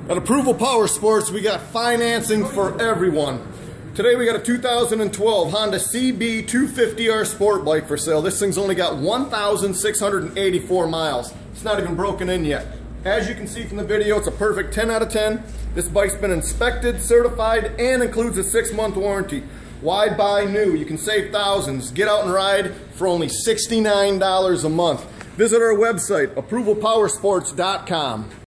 At Approval Power Sports, we got financing for everyone. Today we got a 2012 Honda CBR 250R sport bike for sale. This thing's only got 1,684 miles. It's not even broken in yet. As you can see from the video, it's a perfect 10 out of 10. This bike's been inspected, certified, and includes a 6-month warranty. Why buy new? You can save thousands. Get out and ride for only $69 a month. Visit our website, approvalpowersports.com.